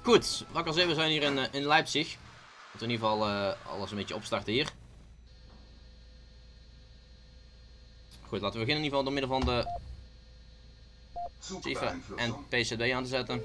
Goed, wat ik al zei, we zijn hier in Leipzig. Dat we in ieder geval alles een beetje opstarten hier. Goed, laten we beginnen in ieder geval door middel van de Ziva en PCB aan te zetten.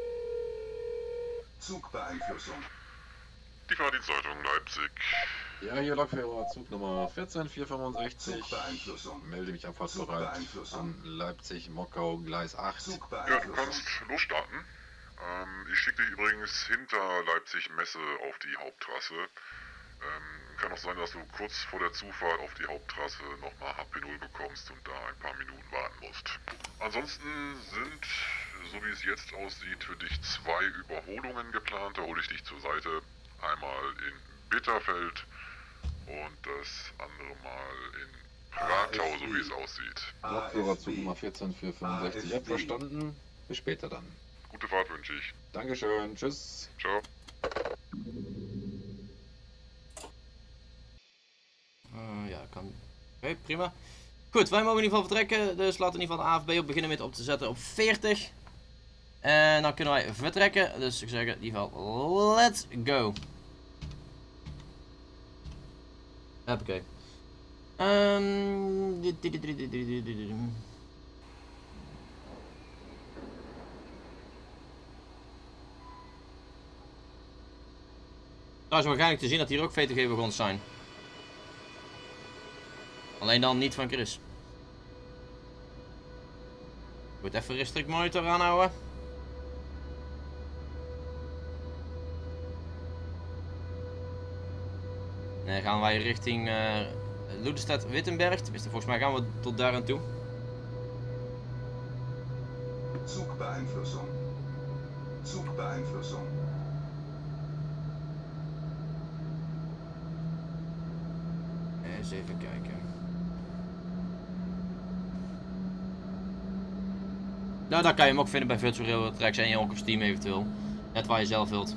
Die Fahrdienstzeitung Leipzig. Ja, hier Lokführer, Zugnummer 14465. Melde mich abfahrtsbereit an Leipzig-Mockau, Gleis 8. Ja, du kannst losstarten. Ich schicke dich übrigens hinter Leipzig-Messe auf die Haupttrasse. Kann auch sein, dass du kurz vor der Zufahrt auf die Haupttrasse nochmal HP0 bekommst und da ein paar Minuten warten musst. Ansonsten sind, so wie es jetzt aussieht, für dich 2 Überholungen geplant. Da hole ich dich zur Seite. Einmal in Bitterfeld und das andere Mal in Ratau, so wie es aussieht. Lokführer, Zugnummer 14465. Ja, verstanden. Bis später dann. Gute Fahrt wünsche ich. Dankeschön, tschüss. Ciao. Ja, kan. Oké, prima. Goed, wij mogen in ieder geval vertrekken. Dus laten we in ieder geval de AFB op beginnen met op te zetten op 40. En dan kunnen wij vertrekken. Dus ik zeg in ieder geval, let's go. Hoppakee. Trouwens, waarschijnlijk te zien dat hier ook VTG wagons zijn. Alleen dan niet van Chris. Goed, even restrict monitor aanhouden. Dan gaan wij richting Ludestad-Wittenberg. Tenminste, volgens mij gaan we tot daar aan toe. Zugbeeinflussung. Zugbeeinflussung. Eens even kijken. Nou, daar kan je hem ook vinden bij Virtual Railroad Tracks en je ook op Steam eventueel. Net waar je zelf wilt.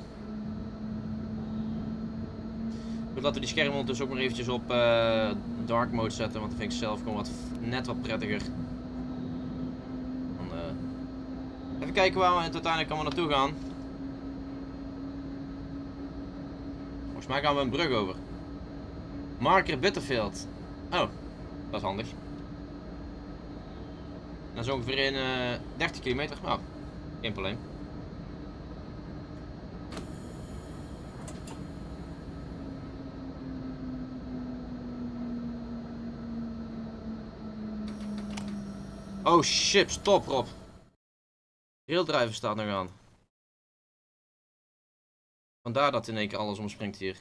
Goed, laten we die schermen ondertussen ook nog eventjes op dark mode zetten, want dat vind ik zelf gewoon net wat prettiger. Dan, even kijken waar we uiteindelijk allemaal naartoe gaan. Volgens mij gaan we een brug over. Marker Bitterfield. Oh, dat is handig. Dat is ongeveer in 30 kilometer. Nou, geen probleem. Oh shit, stop Rob. Raildriver staat nog aan. Vandaar dat in één keer alles omspringt hier.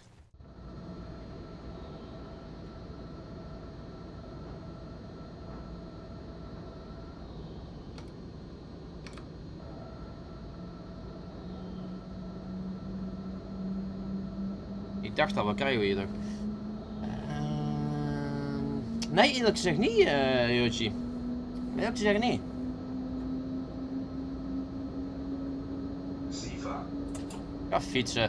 Ik dacht al, wat krijgen we hier dan? Nee, eerlijk gezegd niet, Jootje. Eerlijk gezegd niet. Ziva. Ga fietsen.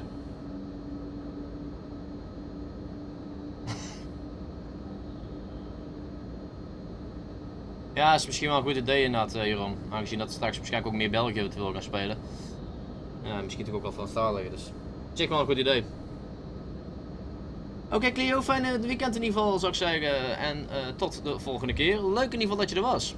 Ja, is misschien wel een goed idee inderdaad, Jeroen. Aangezien dat straks waarschijnlijk ook meer België het wil gaan spelen. Ja, misschien toch ook wel Franstalig, dus. Zeg wel een goed idee. Oké, Clio, fijne weekend in ieder geval, zou ik zeggen. En tot de volgende keer. Leuk in ieder geval dat je er was.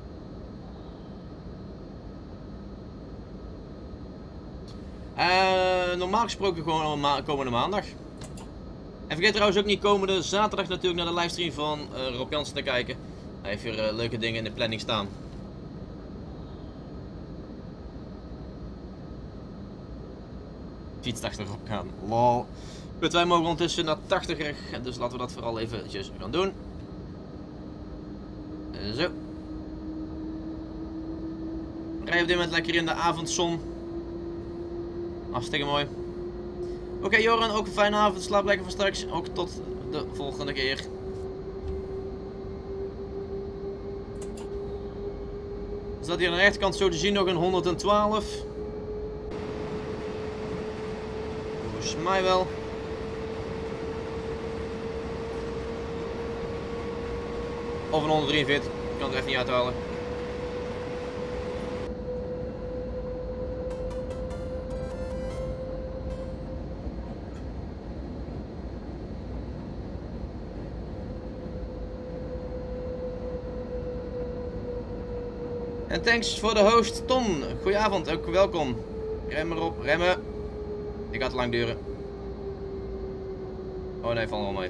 Normaal gesproken gewoon komende maandag. En vergeet trouwens ook niet komende zaterdag natuurlijk naar de livestream van Rob Jansen te kijken. Hij heeft weer leuke dingen in de planning staan. Fiets achterop gaan. Lol. Goed, wij mogen ondertussen naar 80 dus laten we dat vooral eventjes gaan doen. Zo. Rij op dit moment lekker in de avondzon. Hartstikke mooi. Oké, Joran, ook een fijne avond. Slaap lekker voor straks. Ook tot de volgende keer. Er staat hier aan de rechterkant zo te zien nog een 112. Volgens mij wel. Of een 143. Ik kan het er even niet uithalen. En thanks voor de host, Tom. Goedenavond, ook welkom. Rem erop, remmen. Ik ga te lang duren. Oh nee, valt wel mee.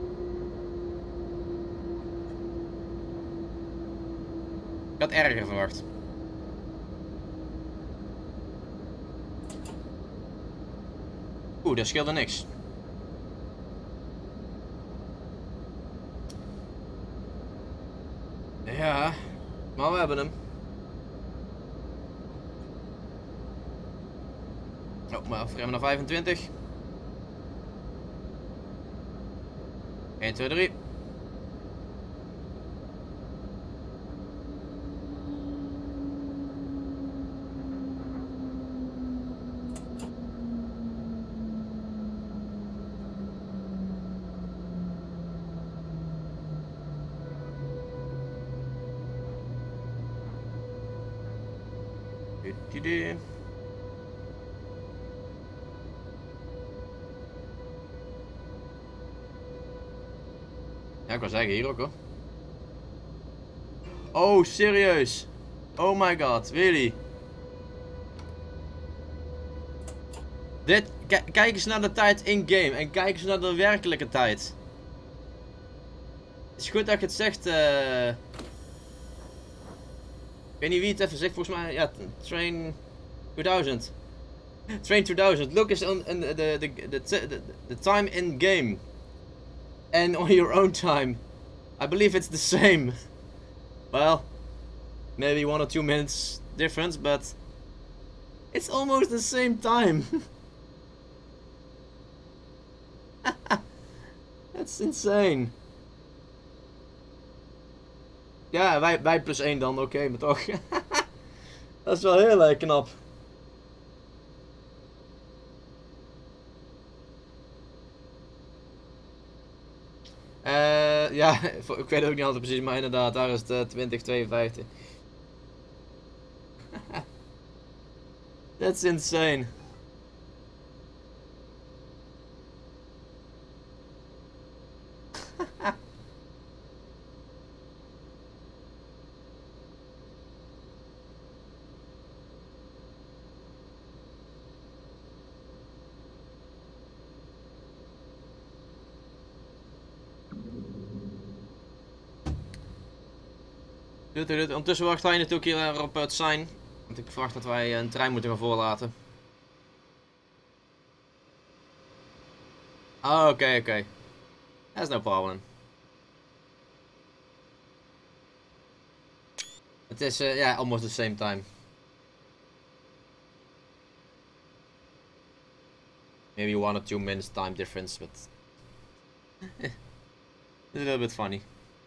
Ik had erger verwacht. Oeh, dat scheelde niks. Ja, maar we hebben hem. Oh, maar afremmen naar 25. 1, 2, 3. Ja, ik wou zeggen, hier ook hoor. Oh, serieus? Oh my god, really? Dit, kijk eens naar de tijd in-game en kijk eens naar de werkelijke tijd. Het is goed dat je het zegt, ik weet niet wie het even zegt, volgens mij, ja, Train 2000. Train 2000, look eens on the time in-game. And on your own time. I believe it's the same. Well, maybe 1 or 2 minutes difference, but it's almost the same time. That's insane. Ja, wij plus 1 dan, oké, maar toch. Dat is wel heel erg knap. Ja, ik weet ook niet altijd precies, maar inderdaad, daar is het 2052. That's insane. Ondertussen wacht hij natuurlijk hier op het sign. Want ik verwacht dat wij een trein moeten gaan voorlaten. Oh, oké. That's no problem. Het is, ja, almost the same time. Maybe 1 or 2 minutes time difference, but... It's a little bit funny.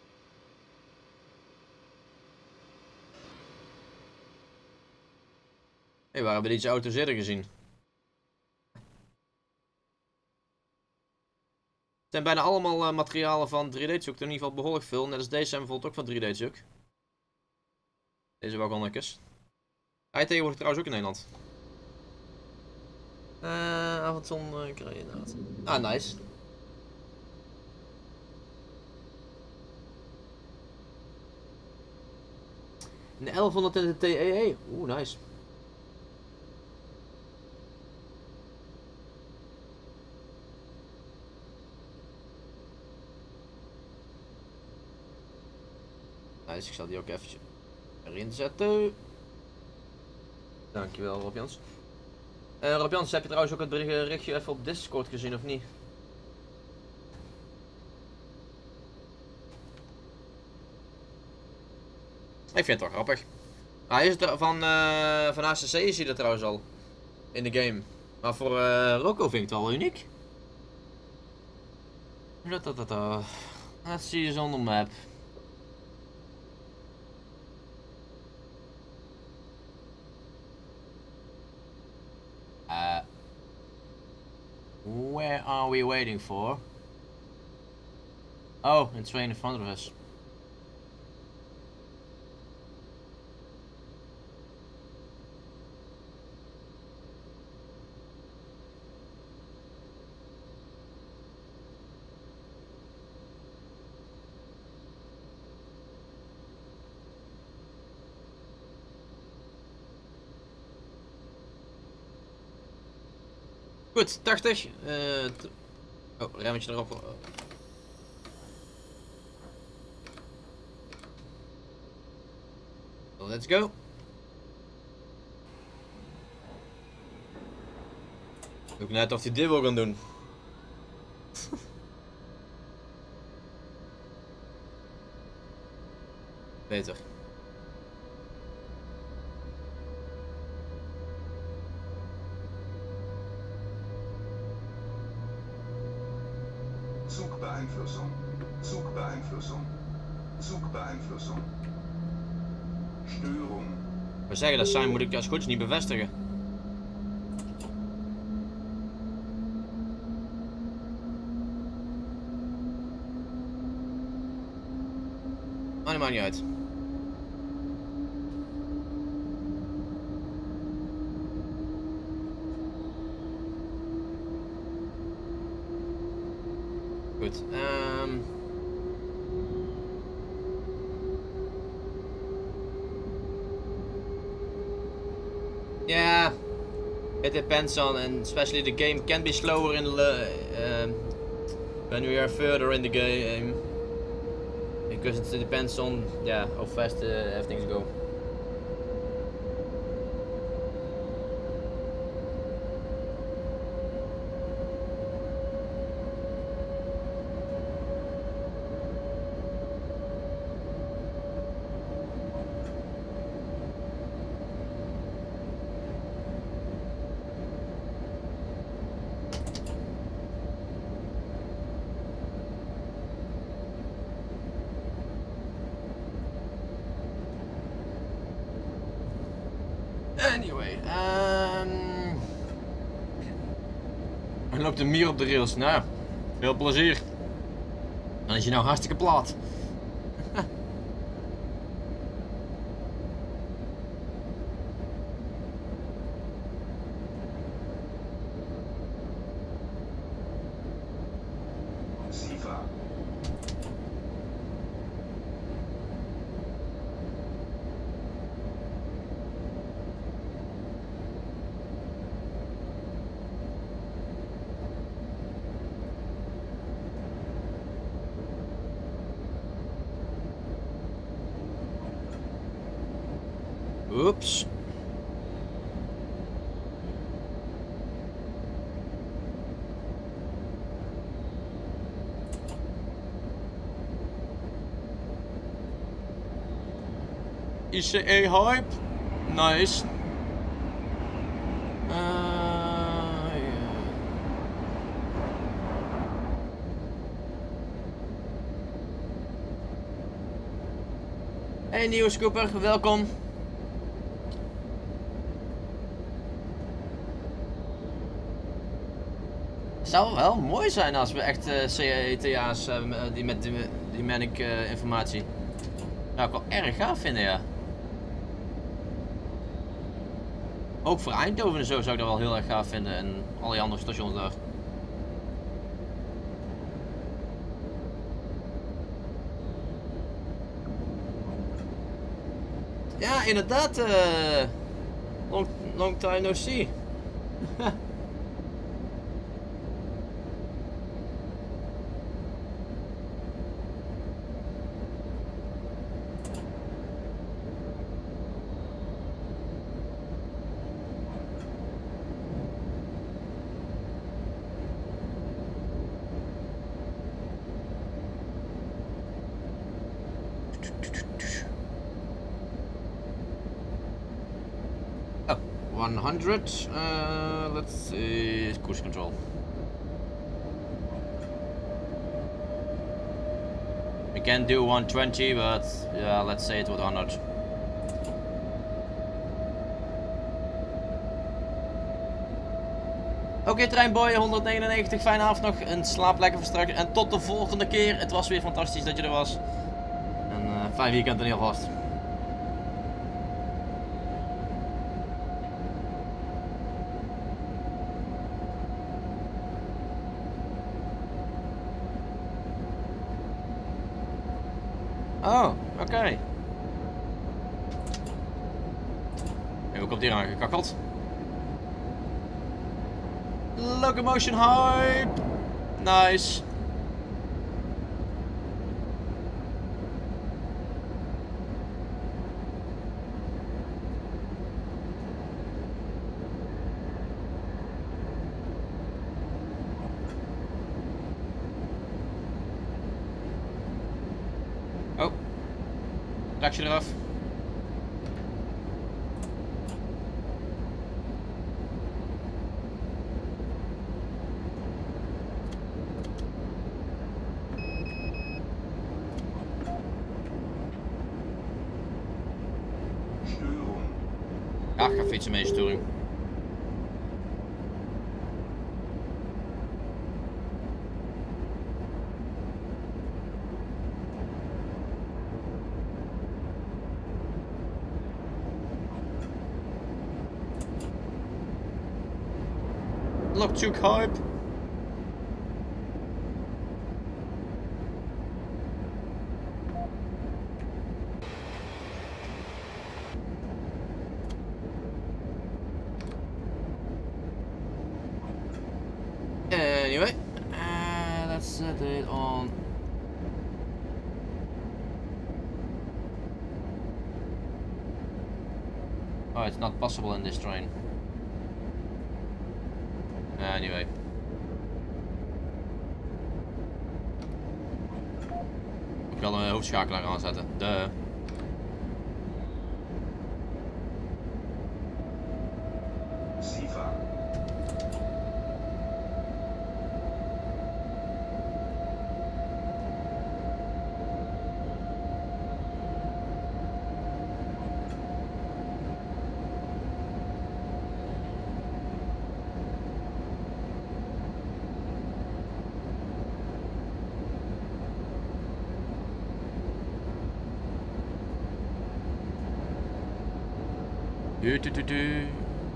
Hé, waar hebben we deze auto's eerder gezien? Het zijn bijna allemaal materialen van 3D-zoek, in ieder geval behoorlijk veel. Net als deze zijn bijvoorbeeld ook van 3D-zoek. Deze wagonnetjes. Hij tegenwoordig trouwens ook in Nederland. Avondzon krijg je inderdaad. Ah, nice. Een 1100 in de TEE. Oeh, nice. Nice, ik zal die ook eventjes erin zetten. Dankjewel, Rob Jans. Rob Jans, heb je trouwens ook het berichtje even op Discord gezien of niet? Ik vind het wel grappig. Hij is er van ACC is hij er trouwens al. In de game. Maar voor Rocco vind ik het wel uniek. Let's see is on the map. Where are we waiting for? Oh, a train in front of us. Goed, 80. Oh, remmetje erop. Let's go. Ook net of hij dit wil gaan doen. Beter. Zugbeeinflussung. Zugbeeinflussung. Zugbeeinflussung. Störung. We zeggen dat zijn moet ik als goed niet bevestigen. Maar dat maakt niet uit. Goed. Yeah, it depends on, and especially the game can be slower in when we are further in the game, because it depends on how fast things go. Anyway, er loopt een mier op de rails. Nou, veel plezier. Dan is je nou hartstikke plat. Sifa. Oops. ICE hype. Nice. Hey nieuwe scooper, welkom. Het zou wel mooi zijn als we echt CETA's hebben die met die manic informatie. Zou ik wel erg gaaf vinden, ja. Ook voor Eindhoven en zo zou ik dat wel heel erg gaaf vinden en al die andere stations daar. Ja, inderdaad. Long time no see. Oh, 100. Let's see. Cruise control. We can do 120, but yeah, let's say it with 100. Oké, Treinboy 199, fijne avond nog en slaap lekker voor straks. En tot de volgende keer. Het was weer fantastisch dat je er was. En fijn weekend in ieder geval vast. Oh, oké. En hoe komt hier aangekakkeld? Locomotion hype! Nice. Oh. Trakje eraf. Störung. Ja, ik ga fietsen met je storing. Lockjuk hype. Anyway, let's set it on. Oh, it's not possible in this train. Anyway. Ik wil een hoofdschakelaar aanzetten. Sifa. Du.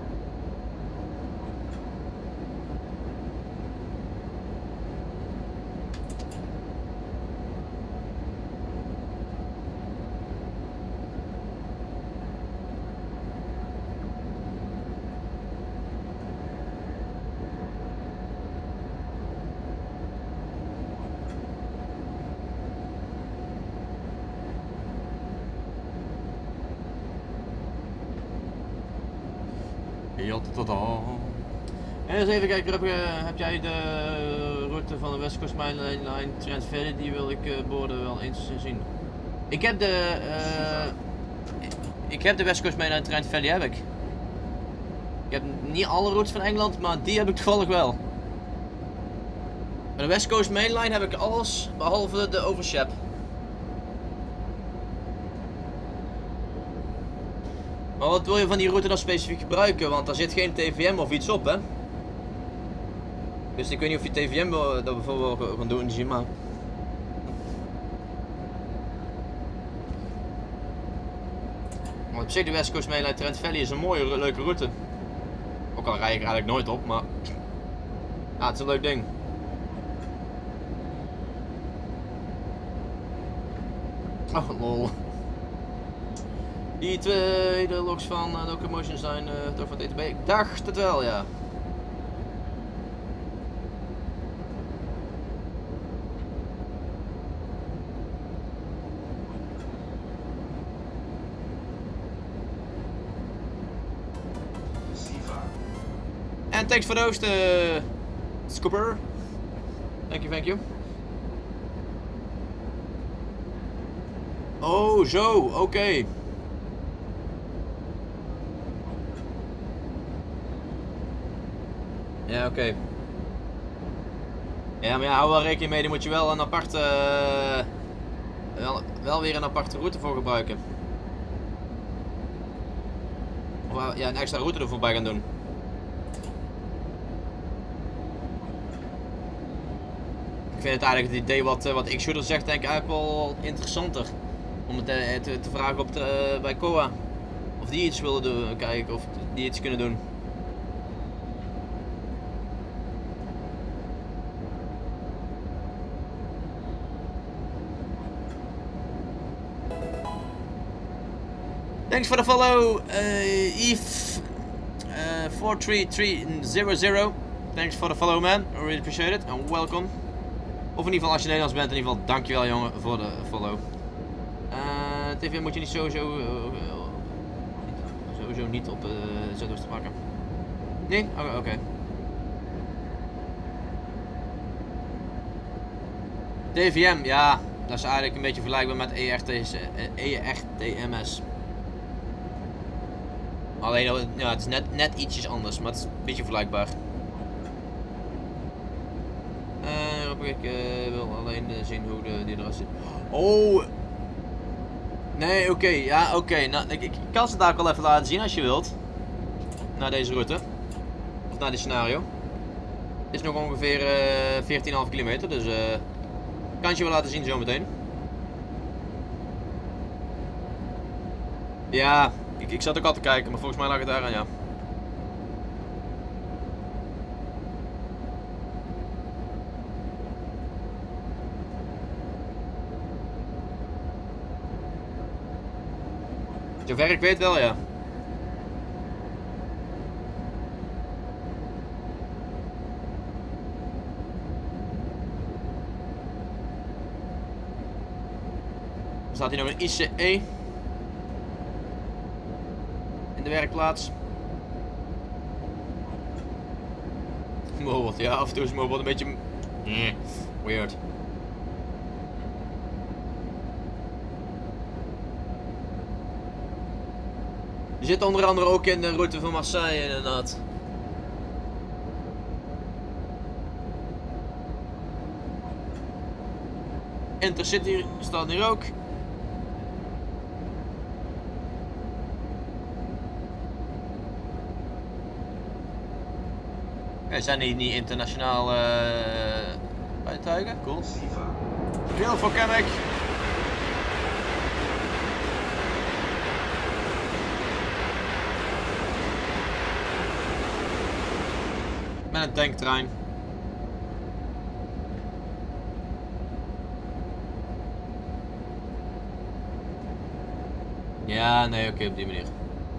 En eens even kijken, heb jij de route van de West Coast Main Line Trent Valley? Die wil ik boorden wel eens zien. Ik heb de West Coast Main Line Trent Valley heb ik. Ik heb niet alle routes van Engeland, maar die heb ik toevallig wel. Bij de West Coast Main Line heb ik alles behalve de Overshap. Maar wat wil je van die route dan specifiek gebruiken? Want daar zit geen TVM of iets op, hè? Dus ik weet niet of je TVM dat bijvoorbeeld wil gaan doen, zie maar. Maar op zich de West Coast Main Line Trent Valley is een mooie, leuke route. Ook al rij ik er eigenlijk nooit op, maar... Ja, het is een leuk ding. Oh, lol. Die tweede logs van Locomotion zijn toch van het ETB? Ik dacht het wel, ja. Sifa. En thanks voor de host, Scooper. Thank you. Oh, zo, oké. Ja, oké. Ja, maar ja, hou wel rekening mee, die moet je wel een aparte... wel weer een aparte route voor gebruiken. Of ja, een extra route ervoor bij gaan doen. Ik vind het eigenlijk het idee wat X-Shooter zegt, denk ik eigenlijk wel interessanter. Om het te vragen bij Koa. Of die iets willen doen, kijken of die iets kunnen doen. Thanks for the follow, Eve 43300. Thanks for the follow man, I really appreciate it and welcome. Of in ieder geval als je Nederlands bent, in ieder geval dankjewel jongen voor de follow. TV moet je niet sowieso niet op Zuidoosten pakken. Nee? Oké. TVM, ja, dat is eigenlijk een beetje vergelijkbaar met ERTMS. Alleen, ja, het is net ietsjes anders, maar het is een beetje vergelijkbaar. Ik wil alleen zien hoe die eruit ziet. Oh! Nee, oké, ja, oké. Nou, ik kan ze daar ook wel even laten zien als je wilt. Naar deze route. Of naar dit scenario. Het is nog ongeveer 14,5 kilometer, dus kan je wel laten zien zometeen. Ja, ik zat ook al te kijken, maar volgens mij lag het daar aan, ja. Zover ik weet wel, ja. Er staat hier nog een ICE in de werkplaats. Mobot, ja, af en toe is Mobot een beetje weird. Je zit onder andere ook in de route van Marseille inderdaad. Intercity staat hier ook. Zijn die niet internationaal rijtuigen? Cool. Veel voor Quebec. Met een tanktrein. Ja, nee, oké, op die manier.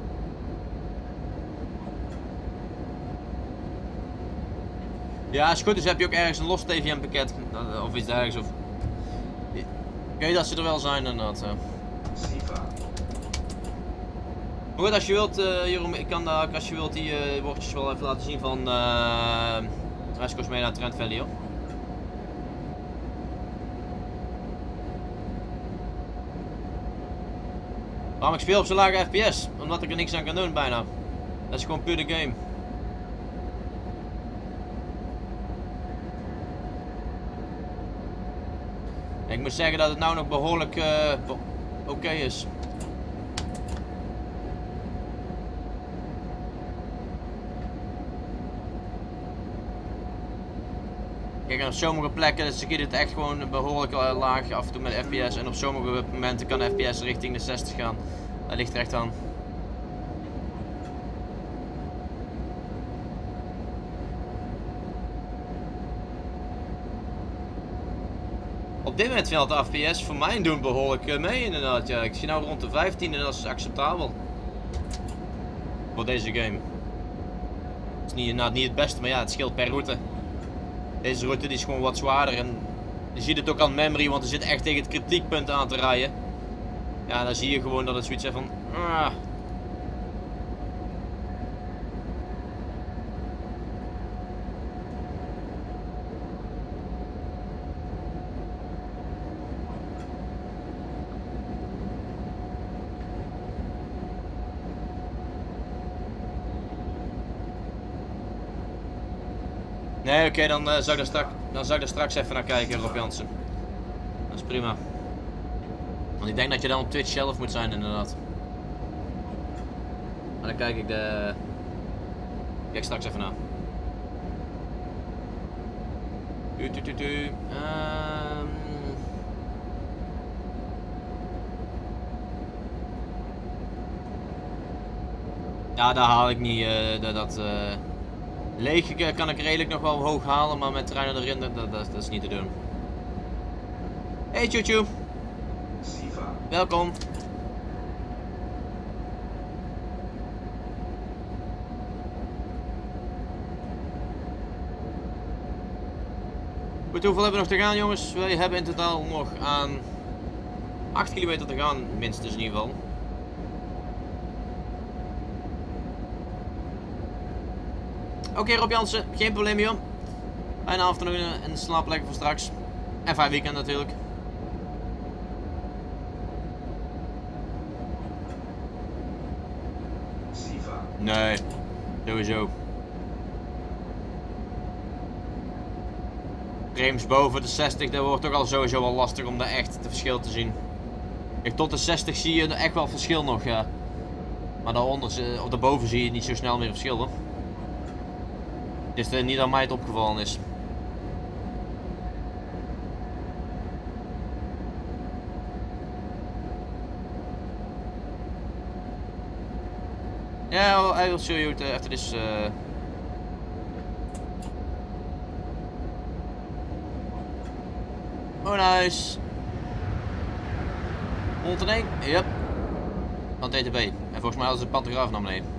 Ja, als het goed is heb je ook ergens een los TVM pakket of iets dergelijks. Of... Ik weet dat ze er wel zijn inderdaad. Maar goed, als je wilt, Jeroen, ik kan daar, als je wilt die woordjes wel even laten zien van West Coast mee naar Trent Valley hoor. Waarom ik speel op zo'n lage FPS? Omdat ik er niks aan kan doen bijna. Dat is gewoon puur de game. En ik moet zeggen dat het nou nog behoorlijk oké is. Kijk, en op sommige plekken schiet het echt gewoon behoorlijk laag af en toe met FPS. En op sommige momenten kan de FPS richting de 60 gaan. Dat ligt er echt aan. Op dit moment valt de FPS voor mijn doen behoorlijk mee inderdaad. Ja. Ik zie nou rond de 15 en dat is acceptabel. Voor deze game. Het is niet het beste, maar ja, het scheelt per route. Deze route die is gewoon wat zwaarder en je ziet het ook aan memory, want er zit echt tegen het kritiekpunt aan te rijden. Ja, dan zie je gewoon dat het zoiets heeft van... Nee, oké, dan zou ik daar straks even naar kijken, Rob Jansen. Dat is prima. Want ik denk dat je dan op Twitch zelf moet zijn, inderdaad. Maar dan kijk ik straks even naar. Ja, daar haal ik niet leeg kan ik redelijk nog wel hoog halen, maar met treinen erin, dat is niet te doen. Hey Tjoetjoe! Welkom! Goed, hoeveel hebben we nog te gaan, jongens? Wij hebben in totaal nog aan 8 kilometer te gaan, minstens in ieder geval. Oké, Rob Jansen, geen probleem joh. Bijna af en toe een slaapplek voor straks. En 5 weekend natuurlijk. Siva. Nee, sowieso. Frames boven de 60, dat wordt toch al sowieso wel lastig om daar echt het verschil te zien. Kijk, tot de 60 zie je echt wel verschil nog, ja. Maar daaronder, of daarboven zie je niet zo snel meer verschil hoor. Het is niet aan mij het opgevallen is. Yeah, I will show you after this. Oh, nice. 101, yep. Van TTB. En volgens mij hadden ze de pantograaf naar beneden.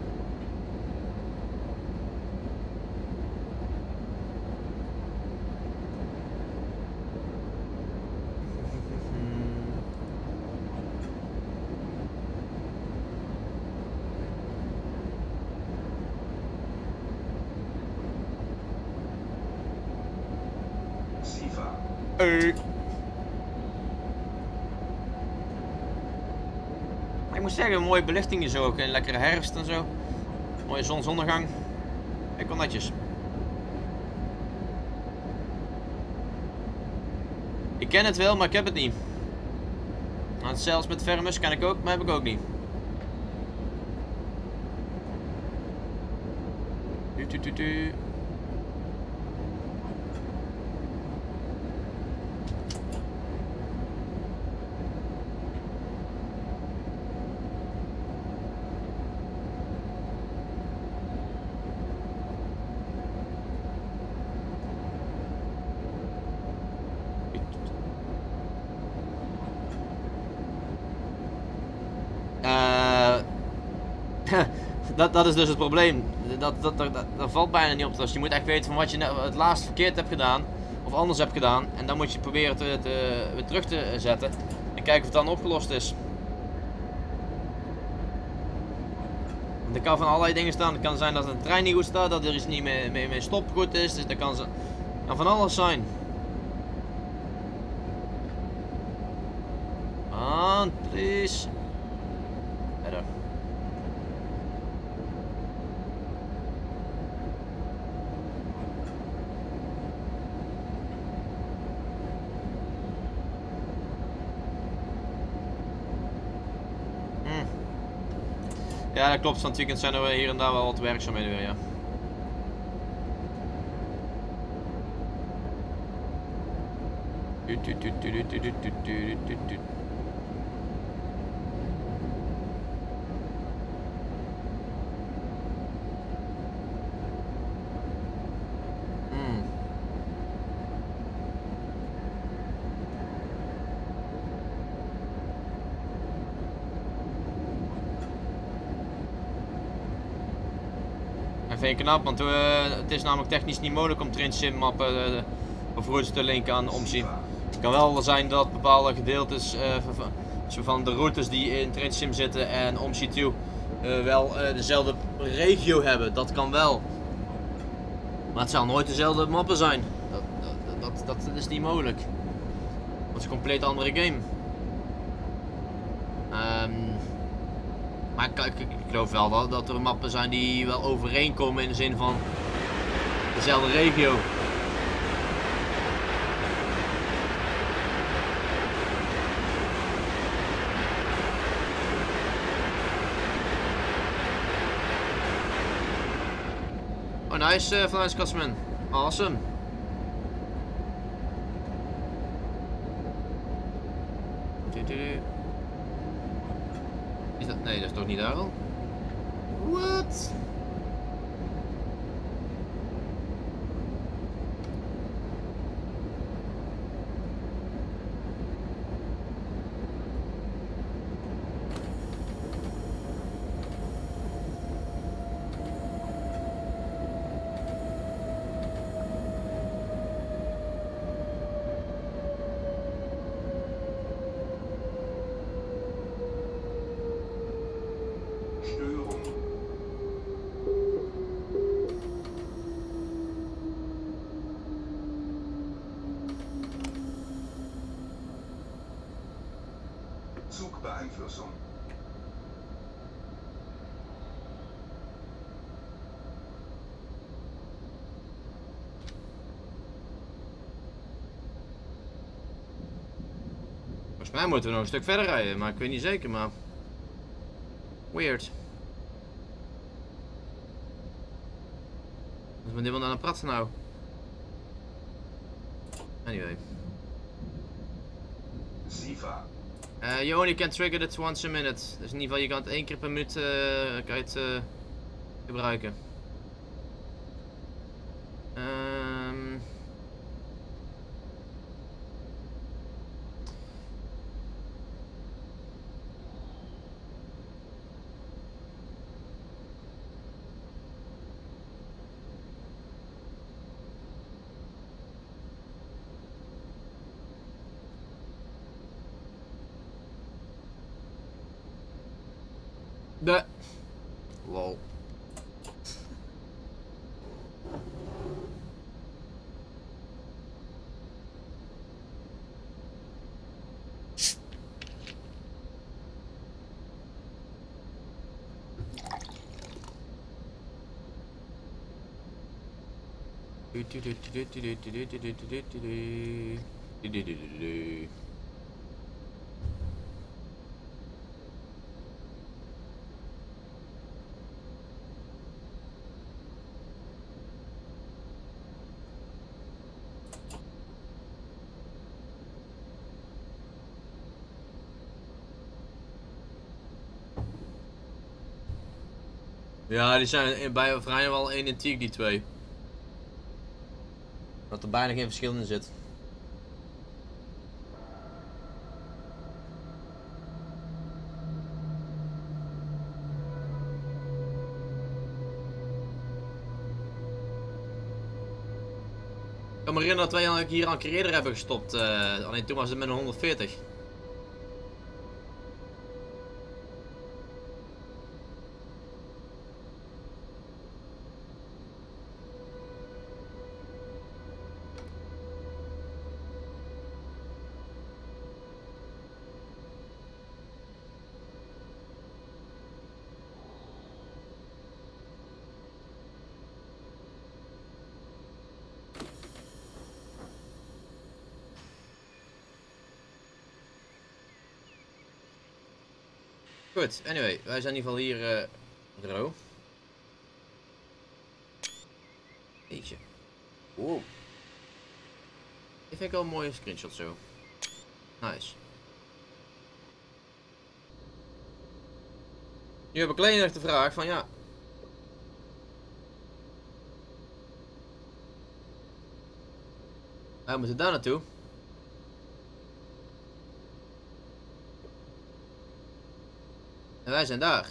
Siva. Ik moet zeggen, mooie belichting hier zo ook. Een lekkere herfst en zo. Mooie zonsondergang. Kijk wel netjes. Ik ken het wel, maar ik heb het niet. Nou, zelfs met Vermus kan ik ook, maar heb ik ook niet. Tu. Dat is dus het probleem. Dat valt bijna niet op. Dus je moet echt weten van wat je het laatst verkeerd hebt gedaan. Of anders hebt gedaan. En dan moet je proberen weer terug te zetten. En kijken of het dan opgelost is. Want er kan van allerlei dingen staan. Het kan zijn dat een trein niet goed staat. Dat er iets niet mee stop goed is. Dus dat kan van alles zijn. On, please. Verder. Ja, dat klopt. Van het weekend zijn er hier en daar wel wat werkzaamheden weer, ja. Vind ik knap, want het is namelijk technisch niet mogelijk om train sim mappen bijvoorbeeld te linken aan omzien. Het kan wel zijn dat bepaalde gedeeltes van de routes die in train sim zitten en omzien toe wel dezelfde regio hebben. Dat kan wel. Maar het zal nooit dezelfde mappen zijn. Dat is niet mogelijk. Dat is een compleet andere game. Maar ik geloof wel dat er mappen zijn die wel overeenkomen in de zin van dezelfde regio. Oh nice, Flying Scotsman. Awesome. Is dat? Nee, dat is toch niet daar al? What? Zugbeeinflussung. Volgens mij moeten we nog een stuk verder rijden, maar ik weet niet zeker, maar... Weird. Wat is met iemand aan het praten nou? Anyway. SIFA. You only can trigger it once a minute. Dus in ieder geval, je kan het 1 keer per minuut kan je het, gebruiken. De. Lol. Ja, die zijn bij vrijwel identiek, die twee. Dat er bijna geen verschil in zit. Ik kan me herinneren dat wij hier al een keer eerder hebben gestopt, alleen toen was het met een 140. Goed, anyway, wij zijn in ieder geval hier droog. Eentje. Wow. Die vind ik wel een mooie screenshot zo. Nice. Nu heb ik alleen nog de vraag van ja. Wij moeten daar naartoe. En wij zijn daar.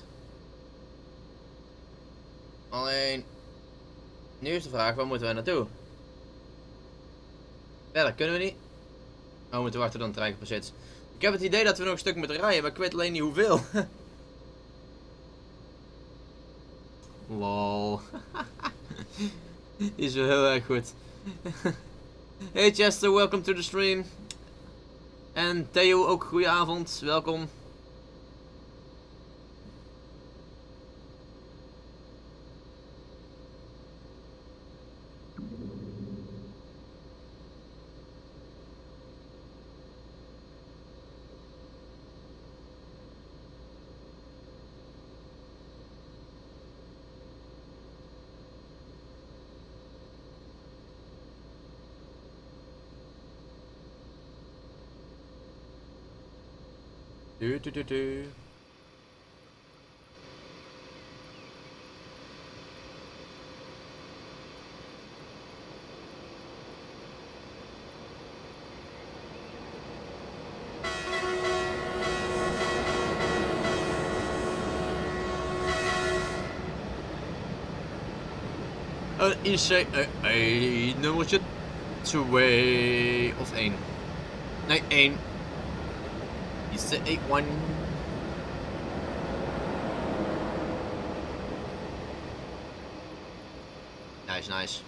Alleen, nu is de vraag, waar moeten wij naartoe? Verder kunnen we niet. Maar we moeten wachten tot het trein gepasseerd is. Ik heb het idee dat we nog een stuk moeten rijden, maar ik weet alleen niet hoeveel. Lol. Die is wel heel erg goed. Hey Chester, welcome to the stream. En Theo ook, goedenavond, welkom. Du. IC nummertje 2 of 1. Nee, 1. IC 1. Nice.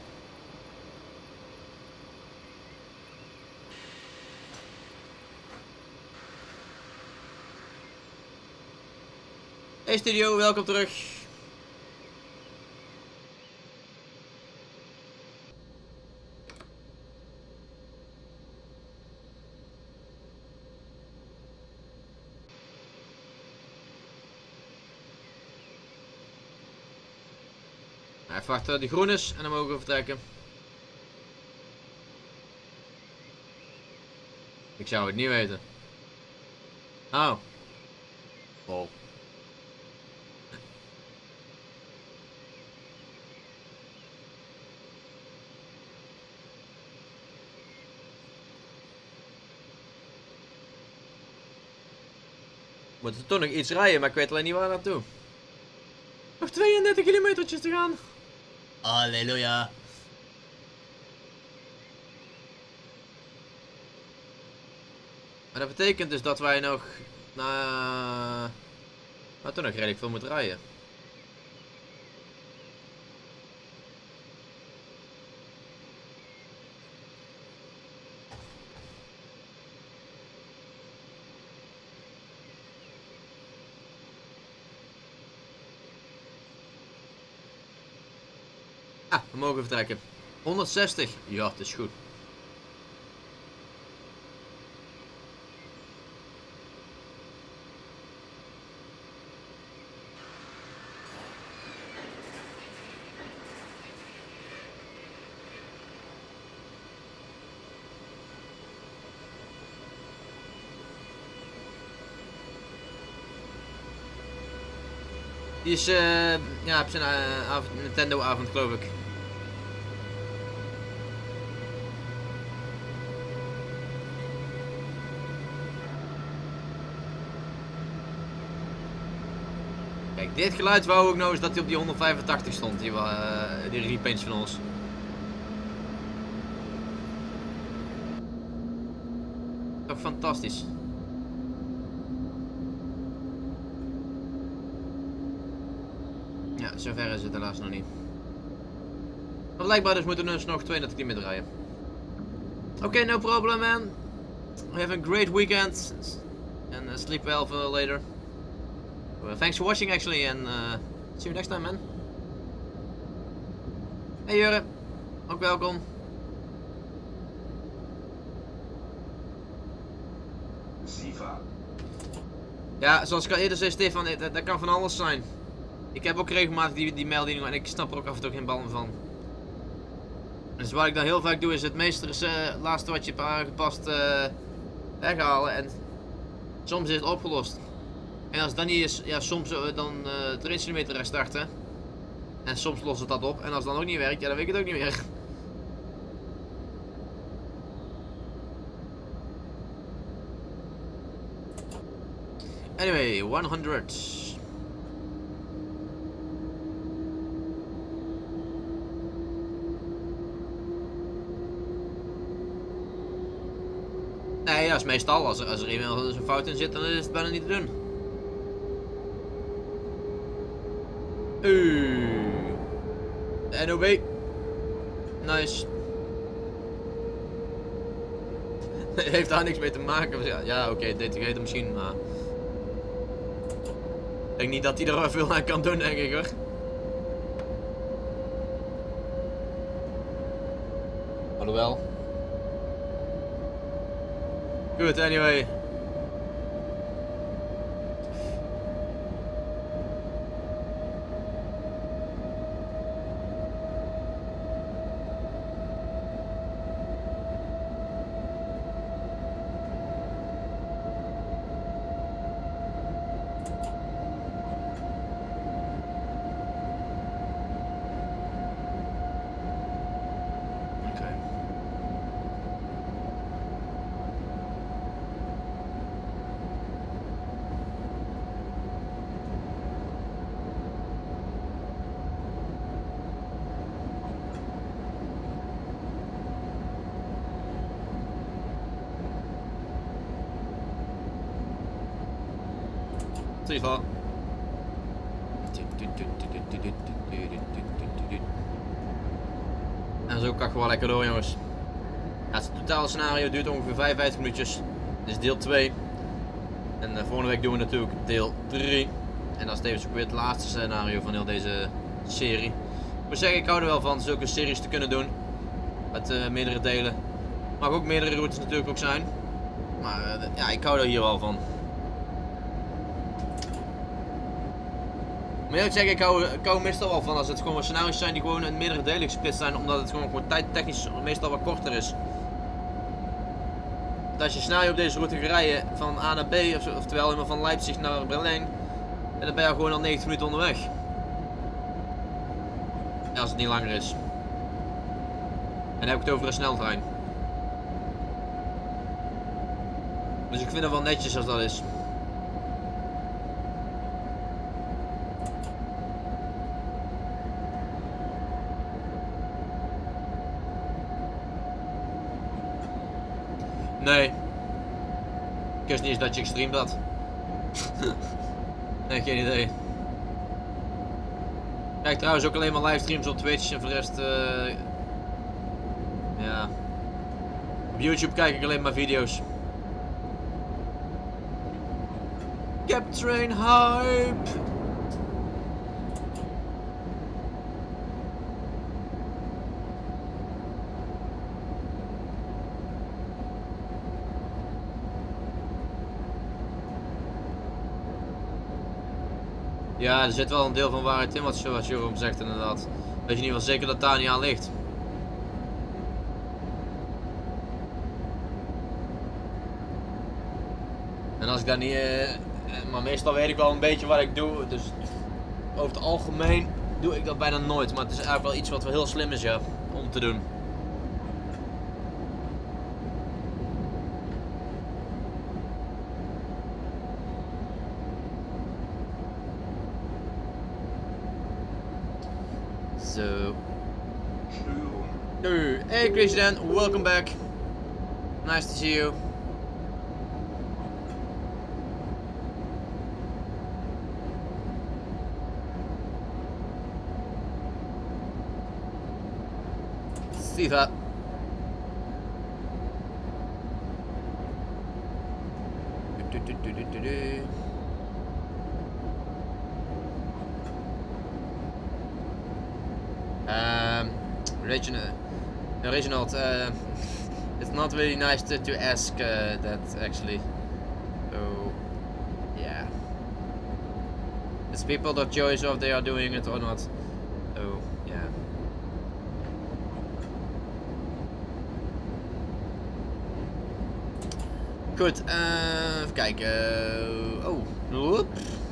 Hey studio, welkom terug. Even wachten tot die groen is en dan mogen we vertrekken. Ik zou het niet weten. Oh. Lol. We moeten toch nog iets rijden, maar ik weet alleen niet waar naartoe. Nog 32 kilometertjes te gaan. Halleluja. Maar dat betekent dus dat wij nog nou toch nog redelijk veel moeten rijden. Ah, we mogen vertrekken. 160. Ja, het is goed. Die is ja, op zijn Nintendo avond geloof ik. Kijk, dit geluid wou ik nou eens dat hij op die 185 stond, die repaints van ons. Toch fantastisch. Ja, zover is het helaas nog niet. Maar blijkbaar dus moeten we dus nog 32 kilometer rijden. Oké, no problem man. Have a great weekend. And sleep well for later. Thanks for watching actually and see you next time man. Hey Jurre, ook welkom. Siva. Ja, zoals ik al eerder zei Stefan, dat kan van alles zijn. Ik heb ook regelmatig die meldingen en ik snap er ook af en toe geen bal van. Dus wat ik dan heel vaak doe is het laatste wat je hebt aangepast weghalen en soms is het opgelost. En als het dan niet is, ja soms dan 3 kilometer restarten. En soms lost het dat op en als het dan ook niet werkt, ja dan weet ik het ook niet meer. Anyway, 100. Nee, dat is meestal. Als er iemand een fout in zit, dan is het bijna niet te doen. De NOB. Nice. Heeft daar niks mee te maken. Ja oké, DTG er misschien, maar... Ik denk niet dat hij er veel aan kan doen, denk ik hoor. Alhoewel. Goed, anyway. Siva. En zo kan ik gewoon lekker door jongens. Ja, het totale scenario duurt ongeveer 55 minuutjes. Dit is deel 2. En volgende week doen we natuurlijk deel 3. En dat is tevens ook weer het laatste scenario van heel deze serie. Ik moet zeggen, ik hou er wel van zulke series te kunnen doen. Met meerdere delen. Mag ook meerdere routes natuurlijk ook zijn. Maar ja, ik hou er hier wel van. Maar eerlijk zeggen, ik hou meestal wel van als het gewoon scenario's zijn die gewoon in meerdere delen gesplitst zijn. Omdat het gewoon tijdtechnisch meestal wat korter is. Dat als je scenario op deze route gaat rijden van A naar B, oftewel helemaal van Leipzig naar Berlijn. En dan ben je gewoon al 90 minuten onderweg. Ja, als het niet langer is. En dan heb ik het over een sneltrein. Dus ik vind het wel netjes als dat is. Nee. Ik wist niet eens dat je gestreamd had. Nee, geen idee. Ik kijk trouwens ook alleen maar livestreams op Twitch en voor de rest ja. Op YouTube kijk ik alleen maar video's. Captrain hype! Ja, er zit wel een deel van waarheid in wat Jeroen zegt inderdaad. Weet je in ieder geval zeker dat daar niet aan ligt. En als ik daar niet... maar meestal weet ik wel een beetje wat ik doe. Dus over het algemeen doe ik dat bijna nooit. Maar het is eigenlijk wel iets wat wel heel slim is, ja, om te doen. So. Hey Christian, welcome back. Nice to see you. See that. Reginald, it's not really nice to ask that actually. So, yeah. It's people that choose if they are doing it or not. So, yeah. Goed, even kijken. Oh, whoop.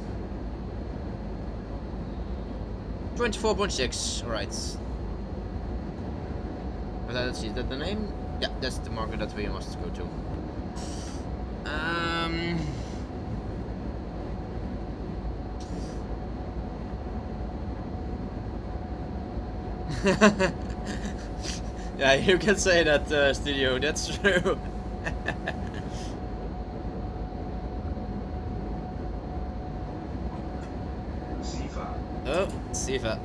24.6, alright. Let's see, is that the name? Yeah, that's the market that we must go to. Yeah, you can say that, Studio, that's true. Sifa. Oh, Sifa.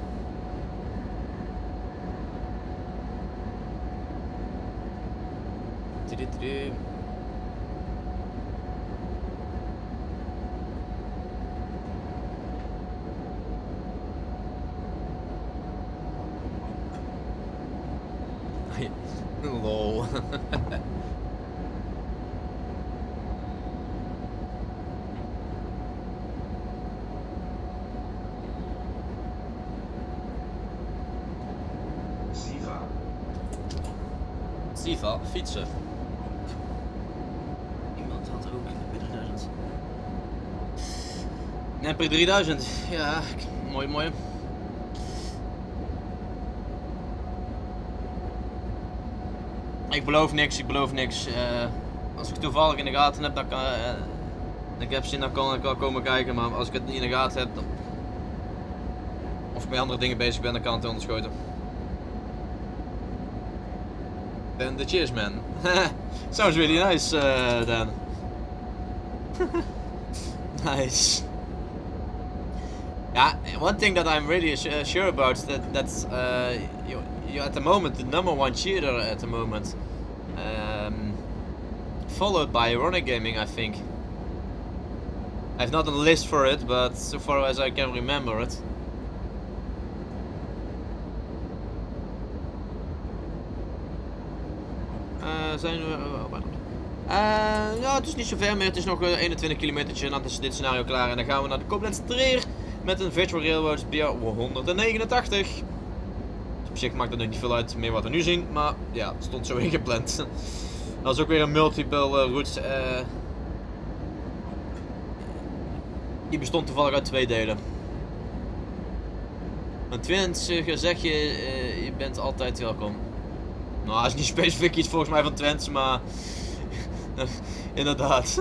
Lol. Sifa. Sifa, fietsen. Iemand had ook een P3000. Ja, mooi, mooi. Ik beloof niks. Als ik toevallig in de gaten heb, dan kan ik heb zin, dan kan ik wel komen kijken. Maar als ik het niet in de gaten heb, dan, of ik met andere dingen bezig ben, dan kan het onderschoten. Then the cheers, man. Sounds really nice, Dan. Nice. Yeah, one thing that I'm really sure about is that's you're at the moment the #1 cheater at the moment, followed by Running Gaming, I think. I have not a list for it, but so far as I can remember it. Zijn we... ja, het is niet zo ver meer. Het is nog 21 kilometer en dan is dit scenario klaar. En dan gaan we naar de Koblenz Trier met een Virtual Railroads BR 189. Op zich maakt het nog niet veel uit meer wat we nu zien, maar ja, het stond zo ingepland. Dat is ook weer een multiple routes. Die bestond toevallig uit 2 delen. Een Twents zeg je, je bent altijd welkom. Nou, dat is niet specifiek iets volgens mij van Twents, maar inderdaad.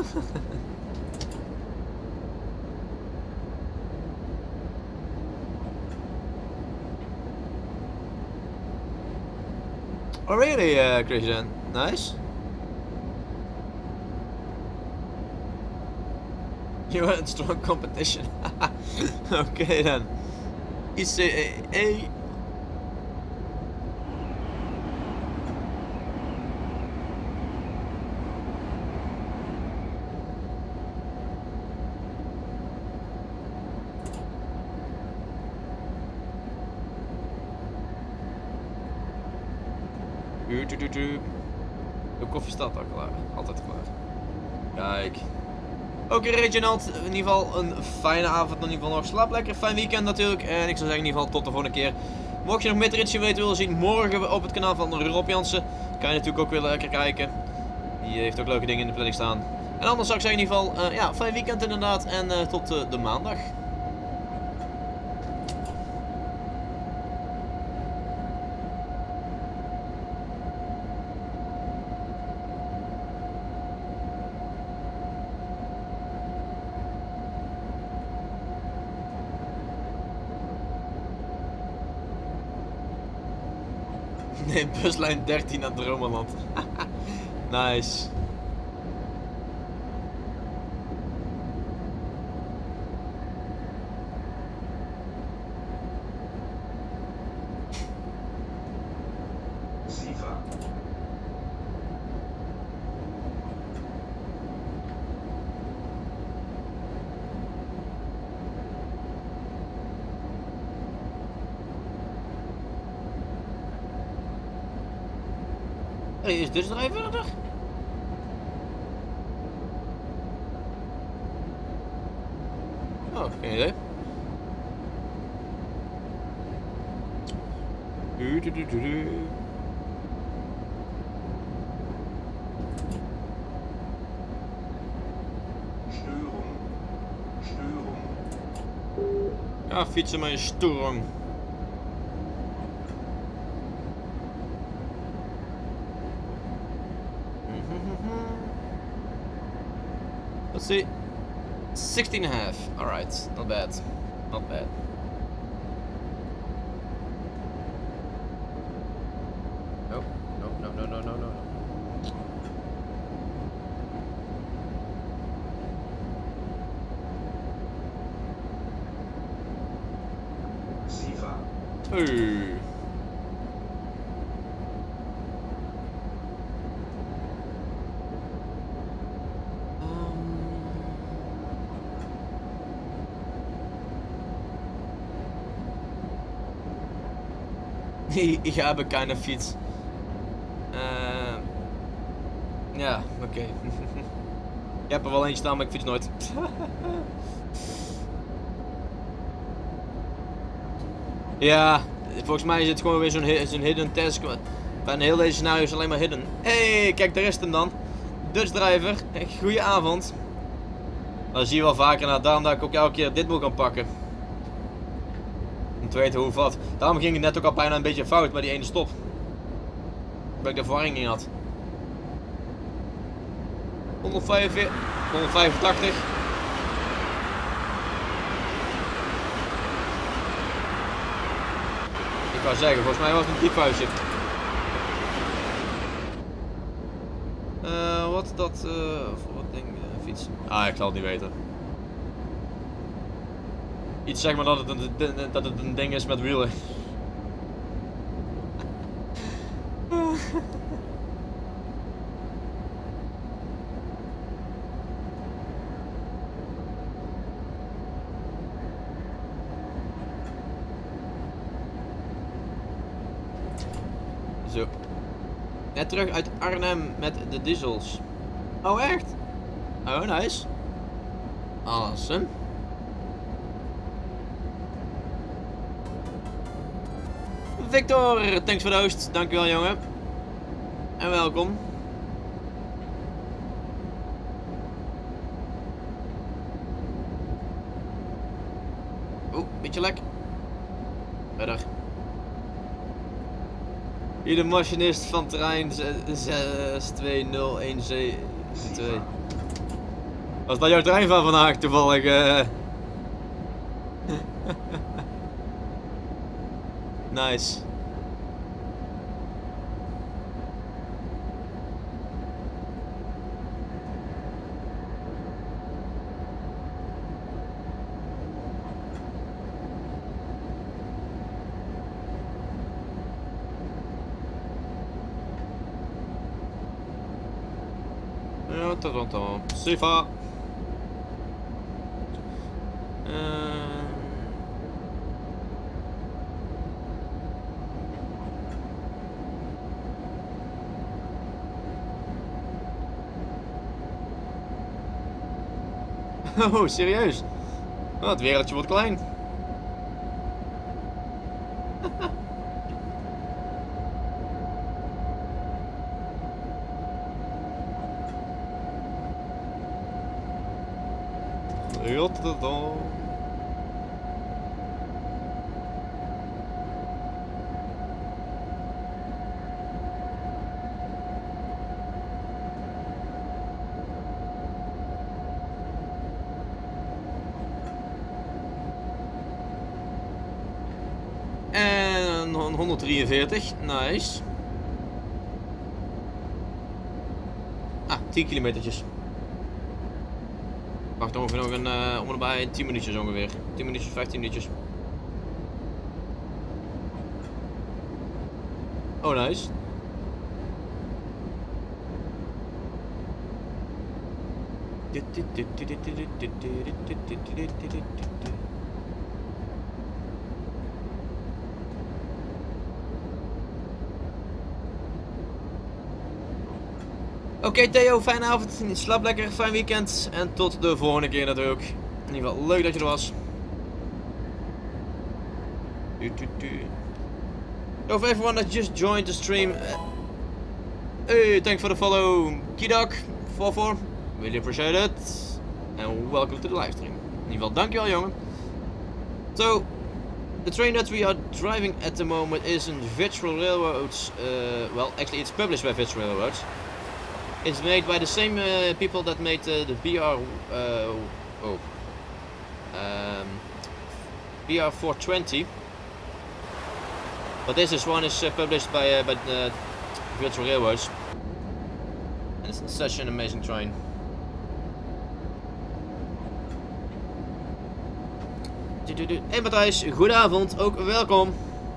Oh really, Christian? Nice. You had strong competition. Okay then. ICEE. De koffie staat al klaar. Altijd klaar. Kijk. Oké, Reginald. In ieder geval een fijne avond. In ieder geval nog. Slaap lekker. Fijn weekend natuurlijk. En ik zou zeggen in ieder geval tot de volgende keer. Mocht je nog meer traditie willen zien morgen op het kanaal van Rob Jansen. Kan je natuurlijk ook weer lekker kijken. Die heeft ook leuke dingen in de planning staan. En anders zou ik zeggen in ieder geval. Ja, fijn weekend inderdaad. En tot de maandag. Nee, buslijn 13 naar Dromeland. Nice. Siva. Hey, is dus nog even verder? Oh, geen idee. Störung. Störung. Ja, fietsen maar in Sturm. Let's see. 16.5. Alright, not bad. Not bad. No, no, no, no, no, no, no. Siva. Hey. Ich habe keine Fiets. Ja, oké. Ik heb er wel eentje staan, maar ik fiets nooit. Ja, volgens mij is het gewoon weer zo'n hidden task. Bijna heel deze scenario is alleen maar hidden. Hey, kijk, daar is hem dan. Dutch driver. Goedenavond. Dat zie je wel vaker na, daarom dat ik ook elke keer dit moet gaan pakken. Om te weten hoe of wat. Daarom ging het net ook al bijna een beetje fout bij die ene stop. Omdat ik de verwarring niet had. 185. Ik wou zeggen, volgens mij was het een diephuisje. Wat is dat voor wat ding? Fiets? Ah, ik zal het niet weten. Iets zeg maar dat het een ding is met wielen. Net terug uit Arnhem met de diesels. Oh echt? Oh nice. Awesome. Victor, thanks voor de host. Dankjewel jongen. En welkom. Oeh, beetje lek. Verder. Hier de machinist van trein 62017. Was dat jouw trein van vandaag toevallig? Nice. Ja, Toronto. Sifa. Oh, serieus? Oh, het wereldje wordt klein. Rotterdam. En 143, nice. Ah, 10 kilometertjes. Wacht ongeveer nog een, om en bij 10 minuutjes ongeveer. 10 minuutjes, 15 minuutjes. Oh nice. Oké Theo, fijne avond, slaap lekker, fijn weekend en tot de volgende keer natuurlijk. In ieder geval leuk dat je er was. So for everyone that just joined the stream, hey, thanks for the follow, Kidok44, really appreciate it. And welcome to the live stream. In ieder geval, dankjewel jongen. So, the train that we are driving at the moment is in Virtual Railroads, well actually it's published by Virtual Railroads. It's made by the same people that made the BR420. But this one is published by Virtual Railroads. And it's such an amazing train. Hey Matthijs, goedenavond, ook welkom.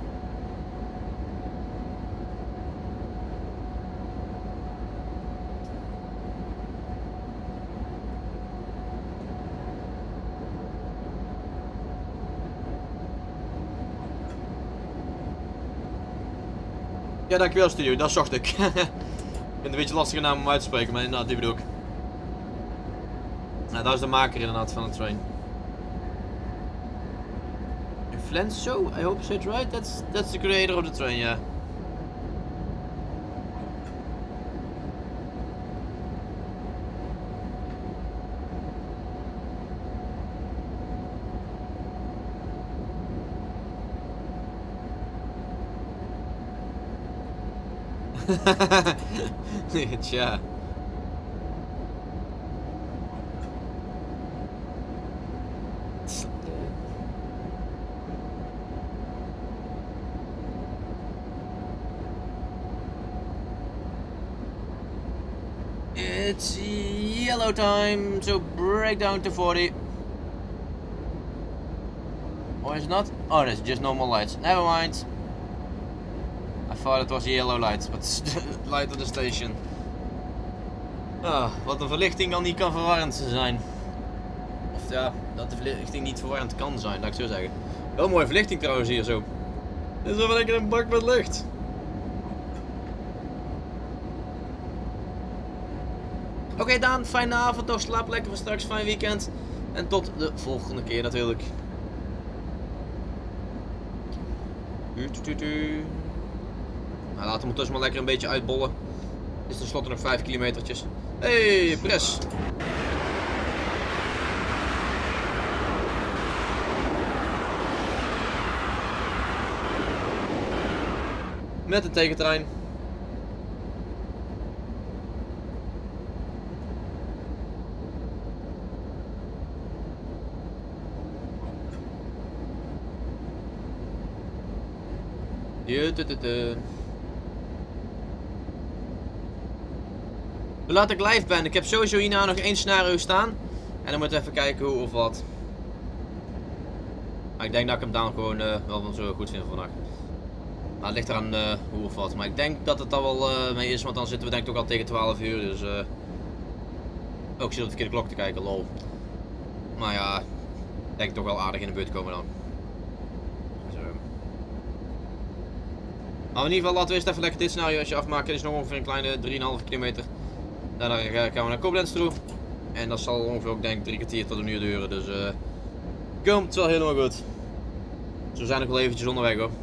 Ja, dankjewel studio, dat zocht ik. Ik vind het een beetje lastige naam om uit te spreken, maar inderdaad, die bedoel ik. Nou, dat is de maker inderdaad van de train. Flenso, I hope I said right. That's the creator of the train, yeah. Tja. It's yellow time, so break down to 40. Or is it not? Oh, that's just normal lights. Never mind. I thought it was yellow lights, but it's light of the station. Ah, wat een verlichting dan niet kan verwarrend zijn. Of ja, dat de verlichting niet verwarrend kan zijn, laat ik zo zeggen. Wel mooie verlichting trouwens hier zo. Dit is wel lekker een bak met licht. Oké Daan, fijne avond nog. Slaap lekker voor straks. Fijn weekend. En tot de volgende keer natuurlijk. Nou, laten we dus maar lekker een beetje uitbollen. Het is tenslotte nog 5 kilometertjes. Hey, Pres. Met een tegentrein. Hoe laat ik live ben? Ik heb sowieso hierna nog 1 scenario staan. En dan moet ik even kijken hoe of wat. Maar ik denk dat ik hem dan gewoon wel zo goed vind vandaag. Maar het ligt eraan hoe of wat. Maar ik denk dat het al wel mee is, want dan zitten we denk ik toch al tegen 12 uur. Dus oh, ik zit op de verkeerde klok te kijken, lol. Maar ja, denk ik toch wel aardig in de buurt komen dan. Zo. Maar in ieder geval laten we eerst even lekker dit scenariootje afmaken. Het is nog ongeveer een kleine 3,5 kilometer. Daarna gaan we naar Koblenz toe. En dat zal ongeveer ook denk ik 3 kwartier tot een uur duren. Dus komt wel helemaal goed. Dus we zijn nog wel eventjes onderweg hoor.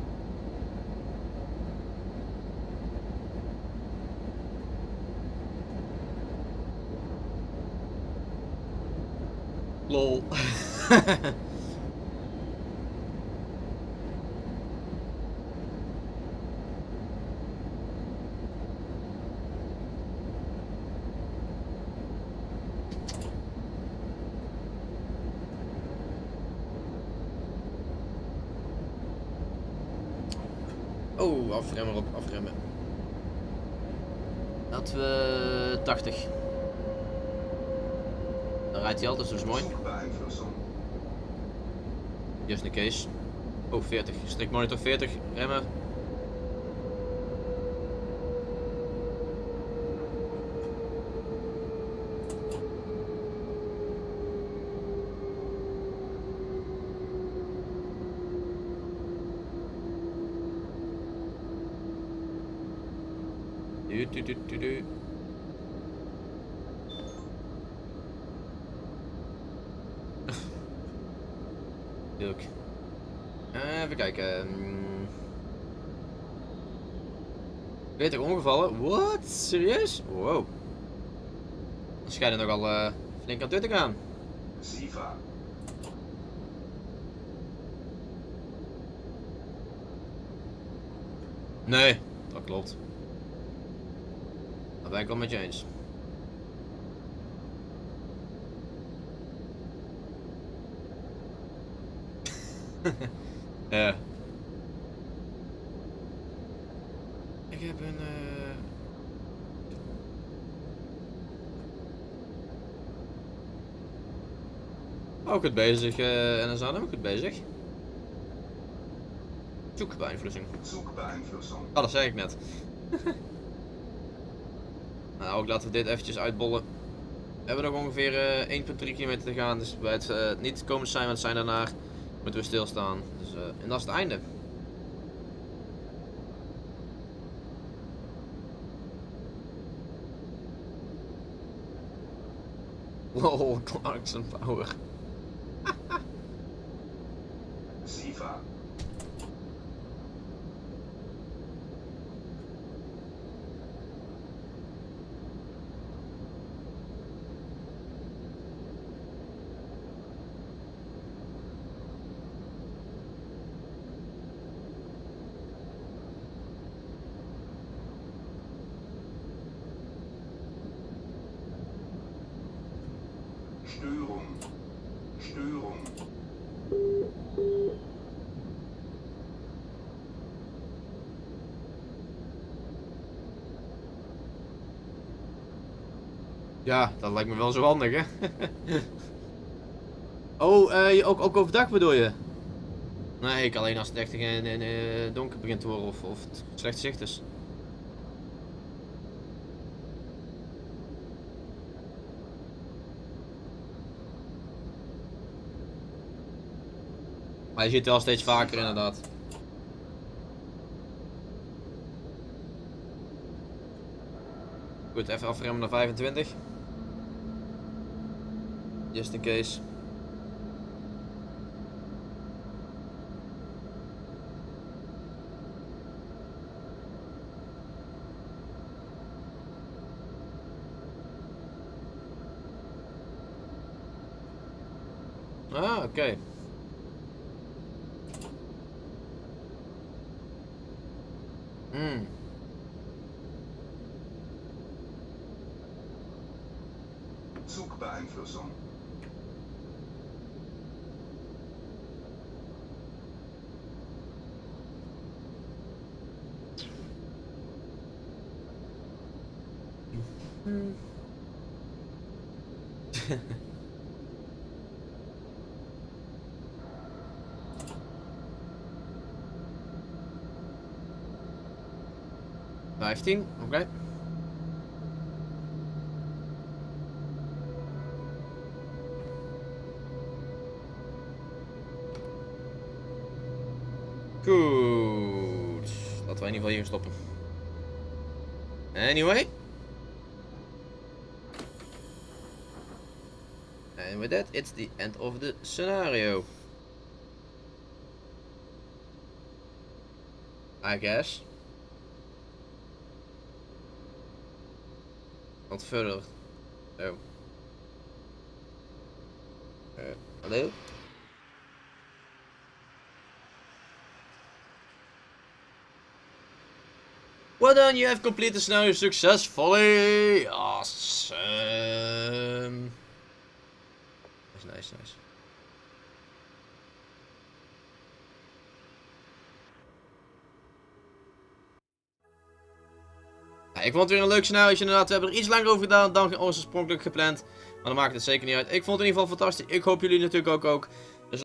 Lol. Oh, afremmen op, afremmen. Dat we 80. Dan rijdt hij al, dus dat is mooi. Just in case. Oh, 40. Strikt monitor 40. Remmen. Du. Leuk. Even kijken. 40 ongevallen? Wat? Serieus? Wow. Dat schijnt er nogal flink aan toe te gaan. Siva. Nee, dat klopt. Dat ben ik wel met je eens. Ja. Ik heb een ook goed bezig en dan zijn we ook goed bezig. Zoekbeïnvloeding. Zoekbeïnvloeding. Oh, dat zei ik net. Nou, ook laten we dit eventjes uitbollen. We hebben nog ongeveer 1,3 kilometer te gaan, dus bij het niet komen zijn, want zijn daarna moeten we stilstaan. Dus, en dat is het einde. Lol, Clarkson Power. Siva. Störung. Ja, dat lijkt me wel zo handig, hè? Oh, ook overdag bedoel je? Nee, ik alleen als het echt in donker begint te worden of het slecht zicht is. Maar je ziet het wel steeds vaker inderdaad. Goed, even afremmen naar 25. Just in case. Ah, oké. Zugbeeinflussung. Oké. Goed. Laten wij in ieder geval hier stoppen. Anyway. And with that, it's the end of the scenario. I guess. Wat verder. Oh. Hallo? Well done, you have completed the scenario successfully. Awesome. Nice. Ja, ik vond het weer een leuk scenario inderdaad. We hebben er iets langer over gedaan dan oorspronkelijk gepland. Maar dat maakt het zeker niet uit. Ik vond het in ieder geval fantastisch. Ik hoop jullie natuurlijk ook.